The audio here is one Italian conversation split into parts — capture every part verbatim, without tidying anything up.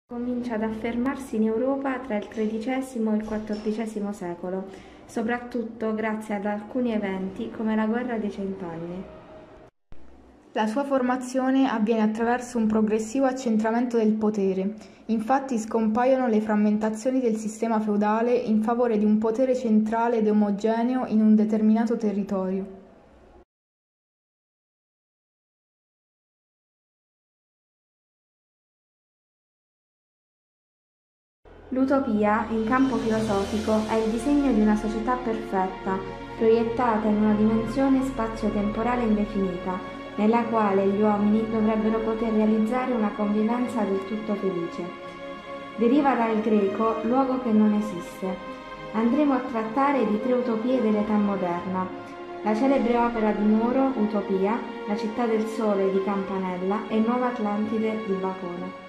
Comincia ad affermarsi in Europa tra il tredicesimo e il quattordicesimo secolo, soprattutto grazie ad alcuni eventi come la Guerra dei Cent'anni. La sua formazione avviene attraverso un progressivo accentramento del potere, infatti scompaiono le frammentazioni del sistema feudale in favore di un potere centrale ed omogeneo in un determinato territorio. L'utopia, in campo filosofico, è il disegno di una società perfetta, proiettata in una dimensione spazio-temporale indefinita, nella quale gli uomini dovrebbero poter realizzare una convivenza del tutto felice. Deriva dal greco luogo che non esiste. Andremo a trattare di tre utopie dell'età moderna: la celebre opera di Moro, Utopia, La città del sole di Campanella e Nuova Atlantide di Bacone.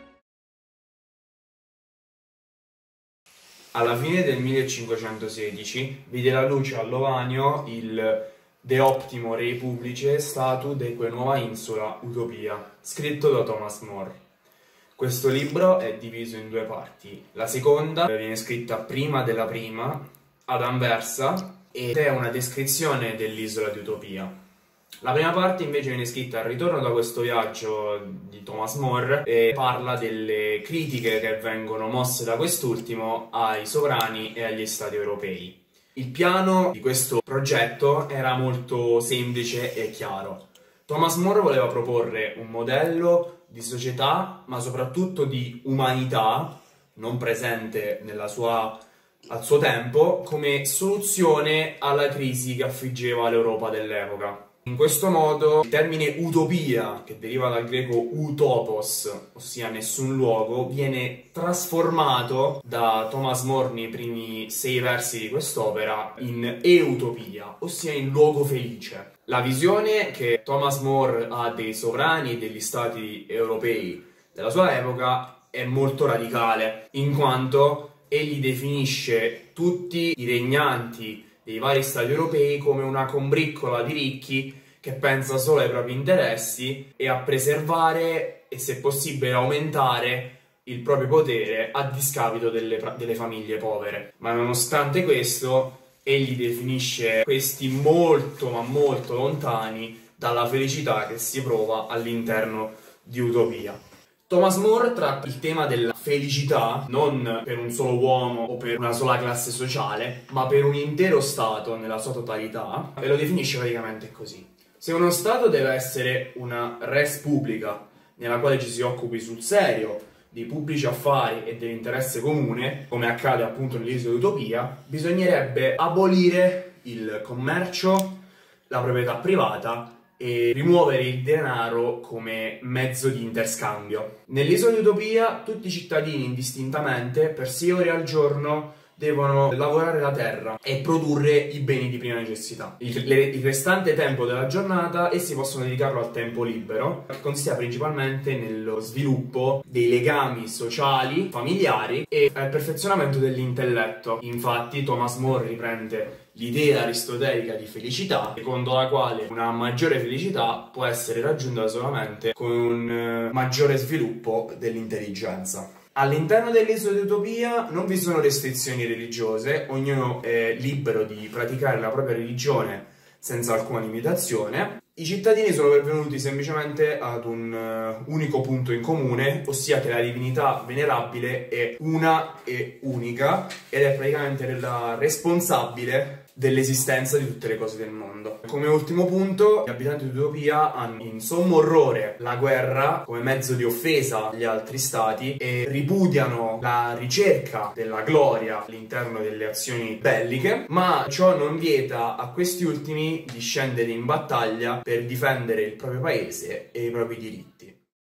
Alla fine del millecinquecentosedici vide la luce a Lovanio il De Optimo Rei Publice Statudeque Nuova Insula Utopia, scritto da Thomas More. Questo libro è diviso in due parti. La seconda viene scritta prima della prima, ad Anversa, ed è una descrizione dell'isola di Utopia. La prima parte invece viene scritta al ritorno da questo viaggio di Thomas More e parla delle critiche che vengono mosse da quest'ultimo ai sovrani e agli stati europei. Il piano di questo progetto era molto semplice e chiaro. Thomas More voleva proporre un modello di società, ma soprattutto di umanità, non presente nella sua, al suo tempo, come soluzione alla crisi che affliggeva l'Europa dell'epoca. In questo modo il termine utopia, che deriva dal greco utopos, ossia nessun luogo, viene trasformato da Thomas More nei primi sei versi di quest'opera in eutopia, ossia in luogo felice. La visione che Thomas More ha dei sovrani e degli stati europei della sua epoca è molto radicale, in quanto egli definisce tutti i regnanti dei vari stati europei come una combriccola di ricchi che pensa solo ai propri interessi e a preservare e, se possibile, aumentare il proprio potere a discapito delle, delle famiglie povere. Ma nonostante questo, egli definisce questi molto ma molto lontani dalla felicità che si prova all'interno di Utopia. Thomas More tratta il tema della felicità non per un solo uomo o per una sola classe sociale, ma per un intero Stato nella sua totalità, e lo definisce praticamente così. Se uno Stato deve essere una res publica, nella quale ci si occupi sul serio dei pubblici affari e dell'interesse comune, come accade appunto nell'isola di Utopia, bisognerebbe abolire il commercio, la proprietà privata e rimuovere il denaro come mezzo di interscambio. Nell'isola di Utopia tutti i cittadini indistintamente per sei ore al giorno devono lavorare la terra e produrre i beni di prima necessità. Il, le, il restante tempo della giornata essi possono dedicarlo al tempo libero, che consiste principalmente nello sviluppo dei legami sociali, familiari e al perfezionamento dell'intelletto. Infatti Thomas More riprende l'idea aristotelica di felicità, secondo la quale una maggiore felicità può essere raggiunta solamente con un maggiore sviluppo dell'intelligenza. All'interno dell'isola di Utopia non vi sono restrizioni religiose, ognuno è libero di praticare la propria religione senza alcuna limitazione. I cittadini sono pervenuti semplicemente ad un uh, unico punto in comune, ossia che la divinità venerabile è una e unica ed è praticamente la responsabile dell'esistenza di tutte le cose del mondo. Come ultimo punto, gli abitanti di Utopia hanno in sommo orrore la guerra come mezzo di offesa agli altri stati e ripudiano la ricerca della gloria all'interno delle azioni belliche, ma ciò non vieta a questi ultimi di scendere in battaglia per difendere il proprio paese e i propri diritti.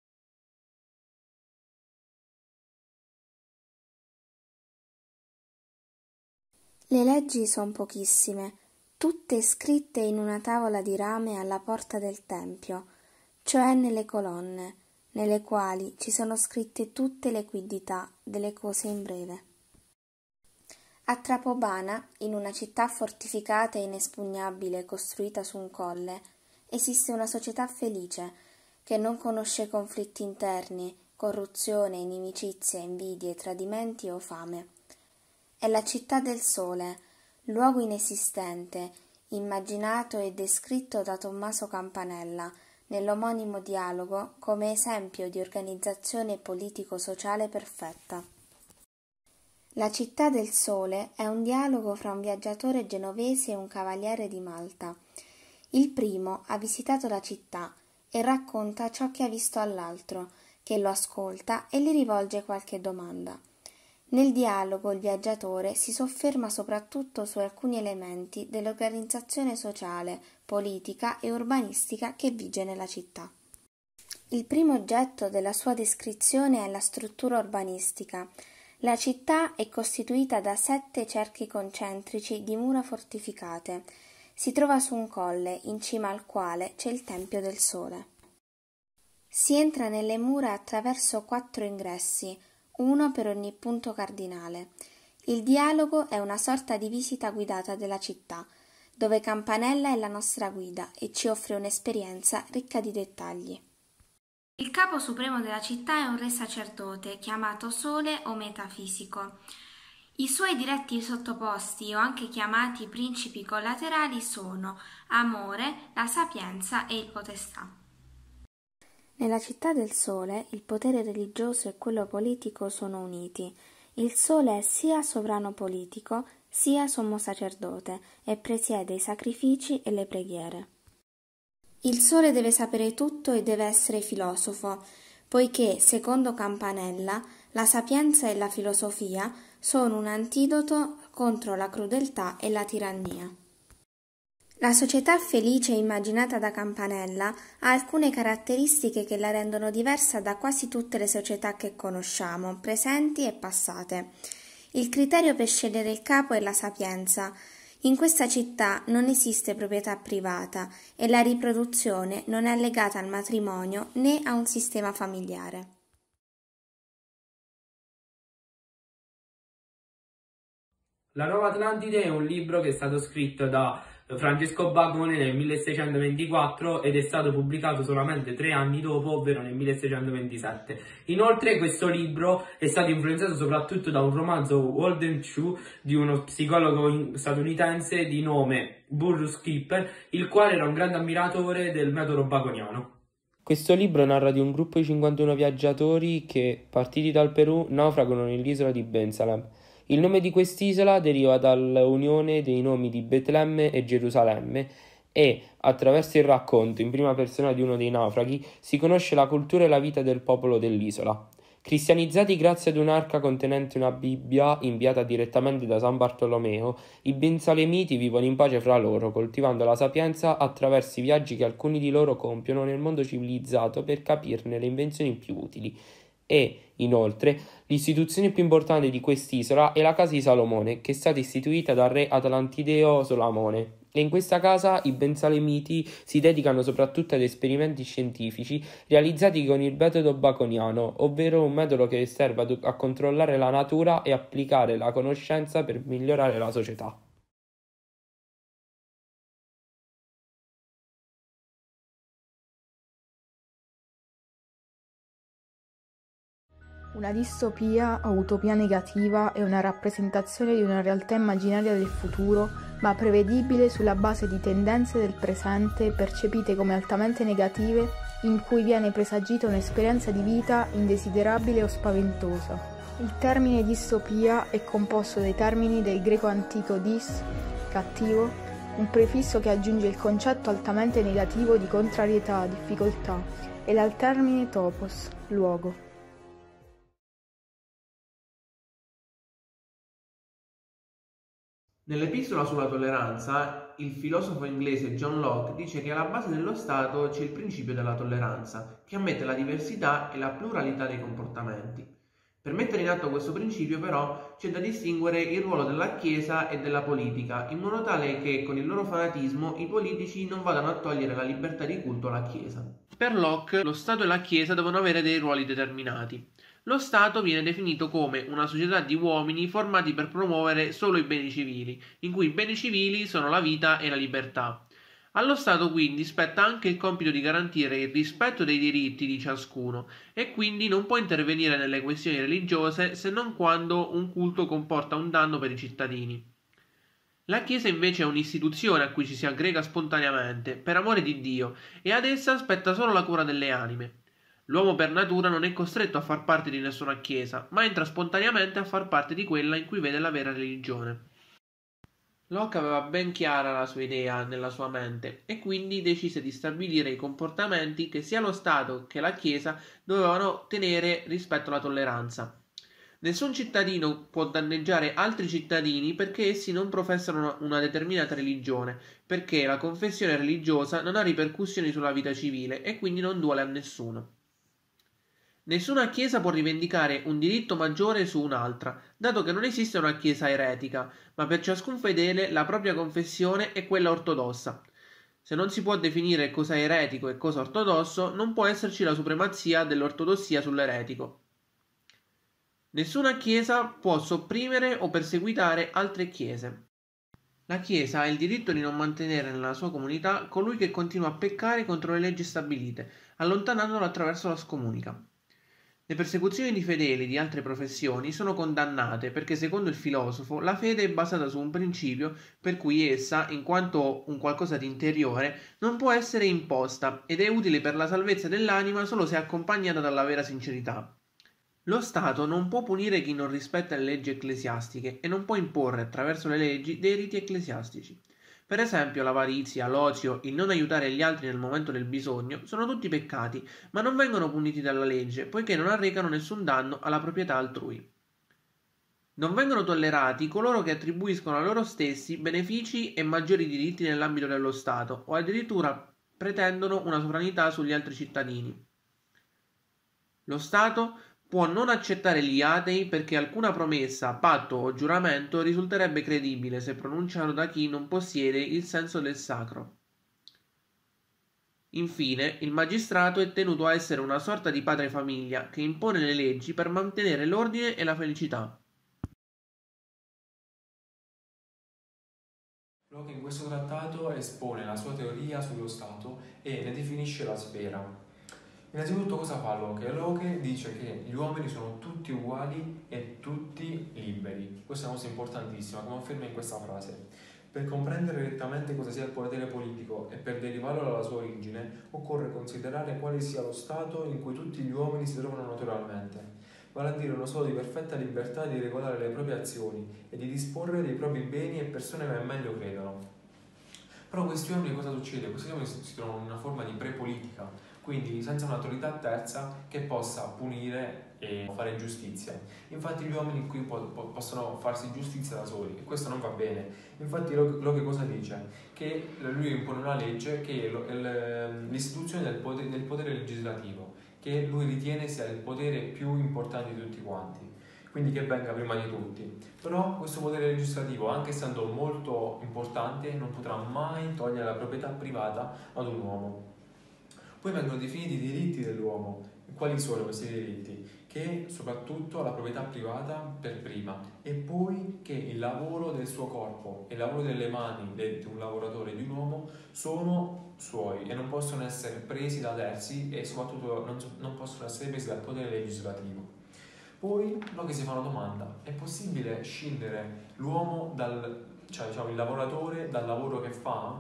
Le leggi son pochissime, tutte scritte in una tavola di rame alla porta del tempio, cioè nelle colonne, nelle quali ci sono scritte tutte le quiddità delle cose in breve. A Trapobana, in una città fortificata e inespugnabile costruita su un colle, esiste una società felice, che non conosce conflitti interni, corruzione, inimicizia, invidie, tradimenti o fame. È la città del sole, luogo inesistente, immaginato e descritto da Tommaso Campanella nell'omonimo dialogo come esempio di organizzazione politico-sociale perfetta. La città del sole è un dialogo fra un viaggiatore genovese e un cavaliere di Malta. Il primo ha visitato la città e racconta ciò che ha visto all'altro, che lo ascolta e gli rivolge qualche domanda. Nel dialogo il viaggiatore si sofferma soprattutto su alcuni elementi dell'organizzazione sociale, politica e urbanistica che vige nella città. Il primo oggetto della sua descrizione è la struttura urbanistica. La città è costituita da sette cerchi concentrici di mura fortificate. Si trova su un colle, in cima al quale c'è il Tempio del Sole. Si entra nelle mura attraverso quattro ingressi, uno per ogni punto cardinale. Il dialogo è una sorta di visita guidata della città, dove Campanella è la nostra guida e ci offre un'esperienza ricca di dettagli. Il capo supremo della città è un re sacerdote, chiamato Sole o Metafisico. I suoi diretti sottoposti, o anche chiamati principi collaterali, sono Amore, la Sapienza e il Potestà. Nella città del Sole il potere religioso e quello politico sono uniti. Il Sole è sia sovrano politico, sia sommo sacerdote e presiede i sacrifici e le preghiere. Il Sole deve sapere tutto e deve essere filosofo, poiché, secondo Campanella, la sapienza e la filosofia sono un antidoto contro la crudeltà e la tirannia. La società felice immaginata da Campanella ha alcune caratteristiche che la rendono diversa da quasi tutte le società che conosciamo, presenti e passate. Il criterio per scegliere il capo è la sapienza. In questa città non esiste proprietà privata e la riproduzione non è legata al matrimonio né a un sistema familiare. La Nuova Atlantide è un libro che è stato scritto da Francesco Bacone nel milleseicentoventiquattro ed è stato pubblicato solamente tre anni dopo, ovvero nel milleseicentoventisette. Inoltre questo libro è stato influenzato soprattutto da un romanzo Walden Chu di uno psicologo statunitense di nome Burrus Kipper, il quale era un grande ammiratore del metodo baconiano. Questo libro narra di un gruppo di cinquantuno viaggiatori che, partiti dal Perù, naufragano nell'isola di Bensalem. Il nome di quest'isola deriva dall'unione dei nomi di Betlemme e Gerusalemme e, attraverso il racconto in prima persona di uno dei naufraghi, si conosce la cultura e la vita del popolo dell'isola. Cristianizzati grazie ad un'arca contenente una Bibbia inviata direttamente da San Bartolomeo, i bensalemiti vivono in pace fra loro, coltivando la sapienza attraverso i viaggi che alcuni di loro compiono nel mondo civilizzato per capirne le invenzioni più utili. E, inoltre, l'istituzione più importante di quest'isola è la Casa di Salomone, che è stata istituita dal re atlantideo Solamone. E in questa casa i bensalemiti si dedicano soprattutto ad esperimenti scientifici realizzati con il metodo baconiano, ovvero un metodo che serve a, a controllare la natura e applicare la conoscenza per migliorare la società. Una distopia o utopia negativa è una rappresentazione di una realtà immaginaria del futuro, ma prevedibile sulla base di tendenze del presente percepite come altamente negative, in cui viene presagita un'esperienza di vita indesiderabile o spaventosa. Il termine distopia è composto dai termini del greco antico dis, cattivo, un prefisso che aggiunge il concetto altamente negativo di contrarietà, difficoltà, e dal termine topos, luogo. Nell'epistola sulla tolleranza, il filosofo inglese John Locke dice che alla base dello Stato c'è il principio della tolleranza, che ammette la diversità e la pluralità dei comportamenti. Per mettere in atto questo principio, però, c'è da distinguere il ruolo della Chiesa e della politica, in modo tale che, con il loro fanatismo, i politici non vadano a togliere la libertà di culto alla Chiesa. Per Locke, lo Stato e la Chiesa devono avere dei ruoli determinati. Lo Stato viene definito come una società di uomini formati per promuovere solo i beni civili, in cui i beni civili sono la vita e la libertà. Allo Stato quindi spetta anche il compito di garantire il rispetto dei diritti di ciascuno e quindi non può intervenire nelle questioni religiose se non quando un culto comporta un danno per i cittadini. La Chiesa invece è un'istituzione a cui ci si aggrega spontaneamente, per amore di Dio, e ad essa spetta solo la cura delle anime. L'uomo per natura non è costretto a far parte di nessuna Chiesa, ma entra spontaneamente a far parte di quella in cui vede la vera religione. Locke aveva ben chiara la sua idea nella sua mente e quindi decise di stabilire i comportamenti che sia lo Stato che la Chiesa dovevano tenere rispetto alla tolleranza. Nessun cittadino può danneggiare altri cittadini perché essi non professano una determinata religione, perché la confessione religiosa non ha ripercussioni sulla vita civile e quindi non duole a nessuno. Nessuna Chiesa può rivendicare un diritto maggiore su un'altra, dato che non esiste una Chiesa eretica, ma per ciascun fedele la propria confessione è quella ortodossa. Se non si può definire cosa è eretico e cosa ortodosso, non può esserci la supremazia dell'ortodossia sull'eretico. Nessuna Chiesa può sopprimere o perseguitare altre Chiese. La Chiesa ha il diritto di non mantenere nella sua comunità colui che continua a peccare contro le leggi stabilite, allontanandolo attraverso la scomunica. Le persecuzioni di fedeli di altre professioni sono condannate perché, secondo il filosofo, la fede è basata su un principio per cui essa, in quanto un qualcosa di interiore, non può essere imposta ed è utile per la salvezza dell'anima solo se accompagnata dalla vera sincerità. Lo Stato non può punire chi non rispetta le leggi ecclesiastiche e non può imporre attraverso le leggi dei riti ecclesiastici. Per esempio l'avarizia, l'ozio, il non aiutare gli altri nel momento del bisogno sono tutti peccati, ma non vengono puniti dalla legge, poiché non arrecano nessun danno alla proprietà altrui. Non vengono tollerati coloro che attribuiscono a loro stessi benefici e maggiori diritti nell'ambito dello Stato, o addirittura pretendono una sovranità sugli altri cittadini. Lo Stato può non accettare gli atei perché alcuna promessa, patto o giuramento risulterebbe credibile se pronunciato da chi non possiede il senso del sacro. Infine, il magistrato è tenuto a essere una sorta di padre famiglia che impone le leggi per mantenere l'ordine e la felicità. Locke in questo trattato espone la sua teoria sullo Stato e ne definisce la sfera. Innanzitutto cosa fa Locke? Locke dice che gli uomini sono tutti uguali e tutti liberi. Questa è una cosa importantissima, come afferma in questa frase. Per comprendere direttamente cosa sia il potere politico e per derivarlo dalla sua origine, occorre considerare quale sia lo stato in cui tutti gli uomini si trovano naturalmente, vale a dire uno stato di perfetta libertà di regolare le proprie azioni e di disporre dei propri beni e persone che meglio credono. Però questi uomini cosa succede? Questi uomini si trovano in una forma di prepolitica, quindi senza un'autorità terza che possa punire e fare giustizia. Infatti gli uomini qui po- po- possono farsi giustizia da soli e questo non va bene. Infatti Locke cosa dice? Che lui impone una legge che è l'istituzione del potere, del potere legislativo, che lui ritiene sia il potere più importante di tutti quanti, quindi che venga prima di tutti. Però questo potere legislativo, anche essendo molto importante, non potrà mai togliere la proprietà privata ad un uomo. Poi vengono definiti i diritti dell'uomo. Quali sono questi diritti? Che soprattutto la proprietà privata per prima e poi che il lavoro del suo corpo e il lavoro delle mani di un lavoratore, di un uomo, sono suoi e non possono essere presi da terzi e soprattutto non, non possono essere presi dal potere legislativo. Poi Locke si fa una domanda: è possibile scindere l'uomo dal, cioè diciamo il lavoratore dal lavoro che fa?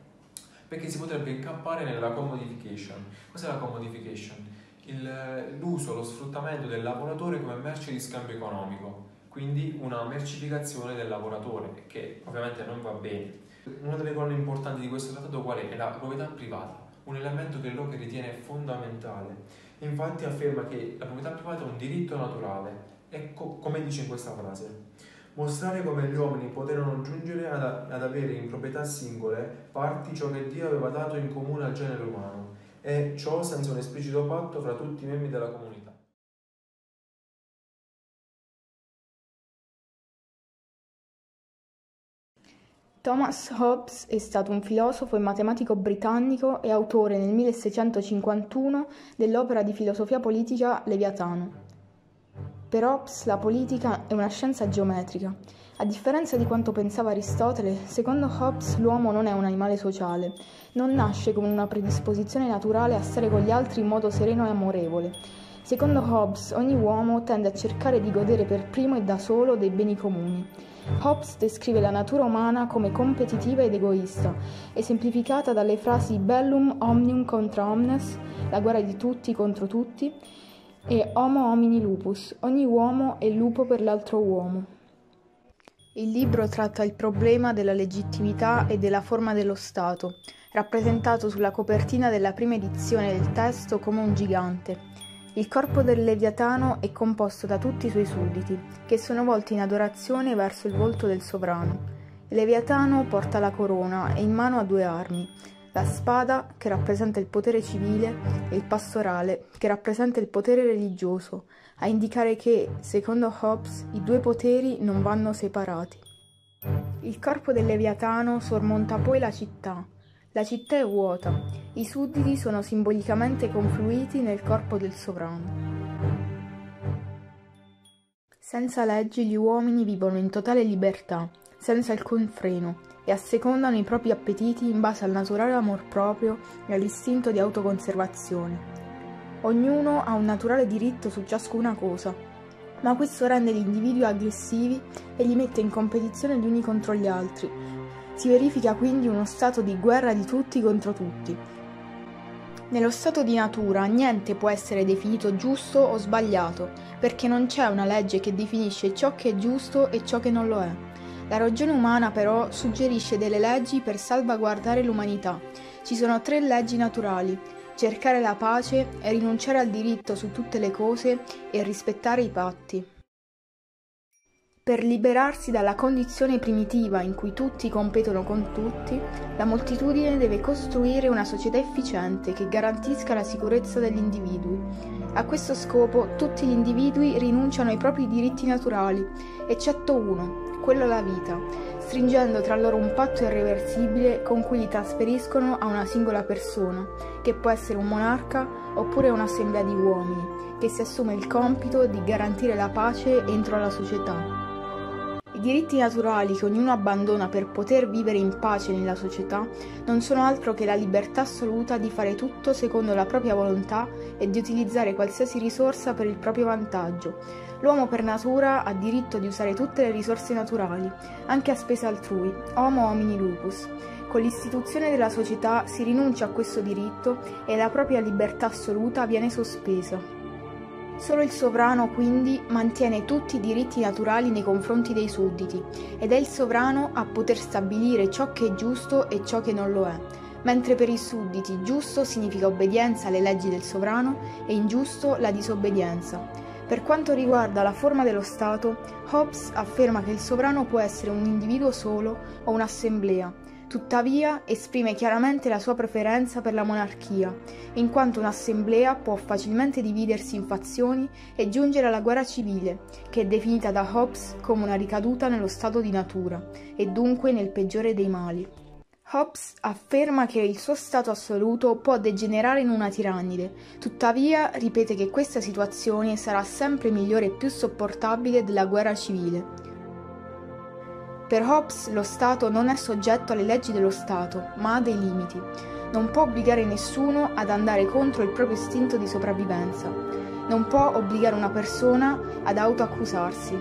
Perché si potrebbe incappare nella commodification. Cos'è la commodification? Il, l'uso, lo sfruttamento del lavoratore come merce di scambio economico, quindi una mercificazione del lavoratore, che ovviamente non va bene. Una delle colonne importanti di questo trattato qual è? È la proprietà privata, un elemento che Locke ritiene fondamentale. Infatti afferma che la proprietà privata è un diritto naturale, ecco come dice in questa frase: mostrare come gli uomini poterono giungere ad, ad avere in proprietà singole parti ciò che Dio aveva dato in comune al genere umano, e ciò senza un esplicito patto fra tutti i membri della comunità. Thomas Hobbes è stato un filosofo e matematico britannico e autore nel milleseicentocinquantuno dell'opera di filosofia politica Leviatano. Per Hobbes la politica è una scienza geometrica. A differenza di quanto pensava Aristotele, secondo Hobbes l'uomo non è un animale sociale, non nasce con una predisposizione naturale a stare con gli altri in modo sereno e amorevole. Secondo Hobbes ogni uomo tende a cercare di godere per primo e da solo dei beni comuni. Hobbes descrive la natura umana come competitiva ed egoista, esemplificata dalle frasi bellum omnium contra omnes, la guerra di tutti contro tutti, e homo homini lupus, ogni uomo è lupo per l'altro uomo. Il libro tratta il problema della legittimità e della forma dello Stato, rappresentato sulla copertina della prima edizione del testo come un gigante. Il corpo del Leviatano è composto da tutti i suoi sudditi, che sono volti in adorazione verso il volto del sovrano. Il Leviatano porta la corona e in mano ha due armi, la spada, che rappresenta il potere civile, e il pastorale, che rappresenta il potere religioso, a indicare che, secondo Hobbes, i due poteri non vanno separati. Il corpo del Leviatano sormonta poi la città. La città è vuota, i sudditi sono simbolicamente confluiti nel corpo del sovrano. Senza leggi gli uomini vivono in totale libertà, senza alcun freno, e assecondano i propri appetiti in base al naturale amor proprio e all'istinto di autoconservazione. Ognuno ha un naturale diritto su ciascuna cosa, ma questo rende gli individui aggressivi e li mette in competizione gli uni contro gli altri. Si verifica quindi uno stato di guerra di tutti contro tutti. Nello stato di natura niente può essere definito giusto o sbagliato, perché non c'è una legge che definisce ciò che è giusto e ciò che non lo è. La ragione umana però suggerisce delle leggi per salvaguardare l'umanità. Ci sono tre leggi naturali: cercare la pace e rinunciare al diritto su tutte le cose e rispettare i patti. Per liberarsi dalla condizione primitiva in cui tutti competono con tutti, la moltitudine deve costruire una società efficiente che garantisca la sicurezza degli individui. A questo scopo tutti gli individui rinunciano ai propri diritti naturali, eccetto uno, quello alla vita, stringendo tra loro un patto irreversibile con cui li trasferiscono a una singola persona, che può essere un monarca oppure un'assemblea di uomini, che si assume il compito di garantire la pace entro la società. I diritti naturali che ognuno abbandona per poter vivere in pace nella società non sono altro che la libertà assoluta di fare tutto secondo la propria volontà e di utilizzare qualsiasi risorsa per il proprio vantaggio. L'uomo per natura ha diritto di usare tutte le risorse naturali, anche a spese altrui, homo homini lupus. Con l'istituzione della società si rinuncia a questo diritto e la propria libertà assoluta viene sospesa. Solo il sovrano, quindi, mantiene tutti i diritti naturali nei confronti dei sudditi, ed è il sovrano a poter stabilire ciò che è giusto e ciò che non lo è, mentre per i sudditi giusto significa obbedienza alle leggi del sovrano e ingiusto la disobbedienza. Per quanto riguarda la forma dello Stato, Hobbes afferma che il sovrano può essere un individuo solo o un'assemblea. Tuttavia esprime chiaramente la sua preferenza per la monarchia, in quanto un'assemblea può facilmente dividersi in fazioni e giungere alla guerra civile, che è definita da Hobbes come una ricaduta nello stato di natura, e dunque nel peggiore dei mali. Hobbes afferma che il suo stato assoluto può degenerare in una tirannide, tuttavia ripete che questa situazione sarà sempre migliore e più sopportabile della guerra civile. Per Hobbes lo Stato non è soggetto alle leggi dello Stato, ma ha dei limiti. Non può obbligare nessuno ad andare contro il proprio istinto di sopravvivenza. Non può obbligare una persona ad autoaccusarsi.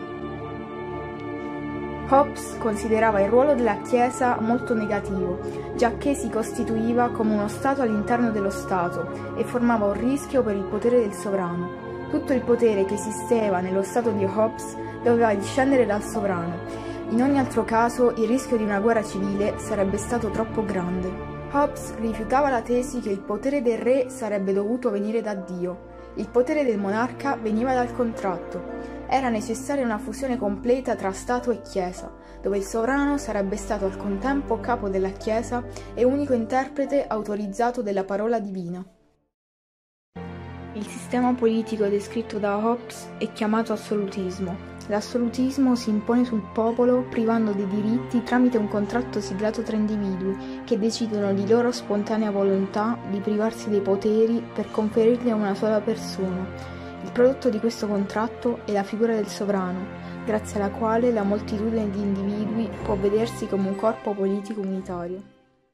Hobbes considerava il ruolo della Chiesa molto negativo, giacché si costituiva come uno Stato all'interno dello Stato e formava un rischio per il potere del sovrano. Tutto il potere che esisteva nello Stato di Hobbes doveva discendere dal sovrano. In ogni altro caso il rischio di una guerra civile sarebbe stato troppo grande. Hobbes rifiutava la tesi che il potere del re sarebbe dovuto venire da Dio. Il potere del monarca veniva dal contratto. Era necessaria una fusione completa tra Stato e Chiesa, dove il sovrano sarebbe stato al contempo capo della Chiesa e unico interprete autorizzato della parola divina. Il sistema politico descritto da Hobbes è chiamato assolutismo. L'assolutismo si impone sul popolo privando dei diritti tramite un contratto siglato tra individui che decidono di loro spontanea volontà di privarsi dei poteri per conferirli a una sola persona. Il prodotto di questo contratto è la figura del sovrano, grazie alla quale la moltitudine di individui può vedersi come un corpo politico unitario.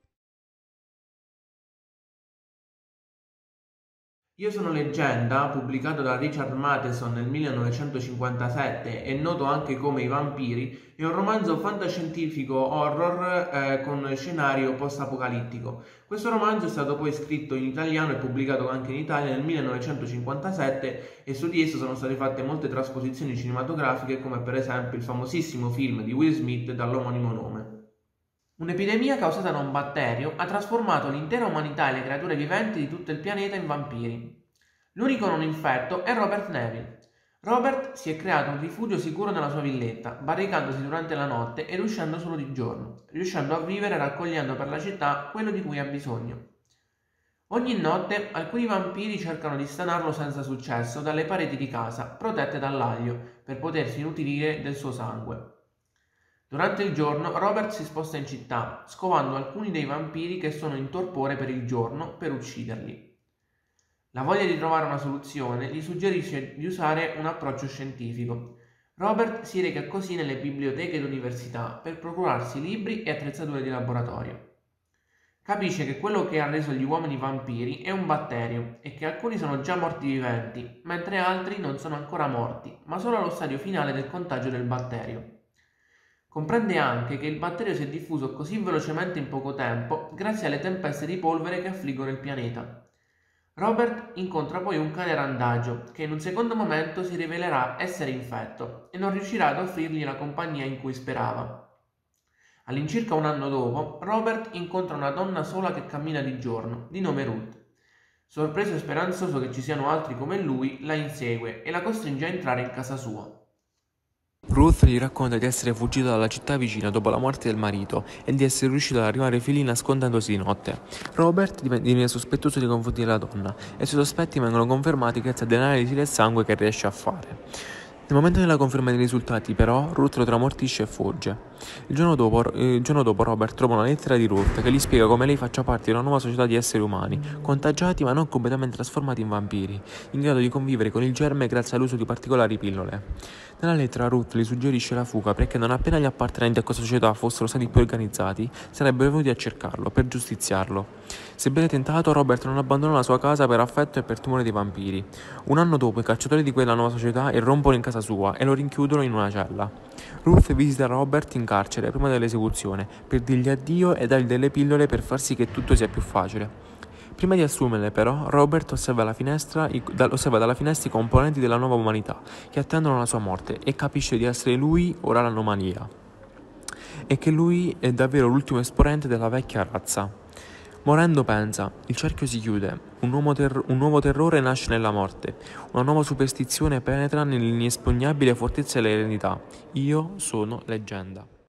Io sono leggenda, pubblicato da Richard Matheson nel millenovecentocinquantasette e noto anche come I vampiri, è un romanzo fantascientifico horror eh, con scenario post-apocalittico. Questo romanzo è stato poi scritto in italiano e pubblicato anche in Italia nel millenovecentocinquantasette e su di esso sono state fatte molte trasposizioni cinematografiche, come per esempio il famosissimo film di Will Smith dall'omonimo nome. Un'epidemia causata da un batterio ha trasformato l'intera umanità e le creature viventi di tutto il pianeta in vampiri. L'unico non infetto è Robert Neville. Robert si è creato un rifugio sicuro nella sua villetta, barricandosi durante la notte ed uscendo solo di giorno, riuscendo a vivere raccogliendo per la città quello di cui ha bisogno. Ogni notte alcuni vampiri cercano di stanarlo senza successo dalle pareti di casa, protette dall'aglio, per potersi nutrire del suo sangue. Durante il giorno Robert si sposta in città, scovando alcuni dei vampiri che sono in torpore per il giorno per ucciderli. La voglia di trovare una soluzione gli suggerisce di usare un approccio scientifico. Robert si reca così nelle biblioteche ed università per procurarsi libri e attrezzature di laboratorio. Capisce che quello che ha reso gli uomini vampiri è un batterio e che alcuni sono già morti viventi, mentre altri non sono ancora morti, ma solo allo stadio finale del contagio del batterio. Comprende anche che il batterio si è diffuso così velocemente in poco tempo grazie alle tempeste di polvere che affliggono il pianeta. Robert incontra poi un cane randagio che in un secondo momento si rivelerà essere infetto e non riuscirà ad offrirgli la compagnia in cui sperava. All'incirca un anno dopo, Robert incontra una donna sola che cammina di giorno, di nome Ruth. Sorpreso e speranzoso che ci siano altri come lui, la insegue e la costringe a entrare in casa sua. Ruth gli racconta di essere fuggita dalla città vicina dopo la morte del marito e di essere riuscito ad arrivare ai fili nascondendosi di notte. Robert diviene sospettoso nei confronti della donna e i suoi sospetti vengono confermati grazie a delle analisi del sangue che riesce a fare. Nel momento della conferma dei risultati, però, Ruth lo tramortisce e fugge. Il giorno dopo, il giorno dopo Robert trova una lettera di Ruth che gli spiega come lei faccia parte di una nuova società di esseri umani, contagiati ma non completamente trasformati in vampiri, in grado di convivere con il germe grazie all'uso di particolari pillole. Nella lettera Ruth gli suggerisce la fuga perché non appena gli appartenenti a questa società fossero stati più organizzati, sarebbero venuti a cercarlo, per giustiziarlo. Sebbene tentato, Robert non abbandona la sua casa per affetto e per timore dei vampiri. Un anno dopo i cacciatori di quella nuova società irrompono in casa sua e lo rinchiudono in una cella. Ruth visita Robert in carcere prima dell'esecuzione per dirgli addio e dargli delle pillole per far sì che tutto sia più facile. Prima di assumerle, però, Robert osserva, la finestra, i, da, osserva dalla finestra i componenti della nuova umanità che attendono la sua morte e capisce di essere lui ora l'anomalia e che lui è davvero l'ultimo esponente della vecchia razza. Morendo pensa, il cerchio si chiude, un nuovo, ter- un nuovo terrore nasce nella morte, una nuova superstizione penetra nell'inespugnabile fortezza dell'eredità. Io sono leggenda.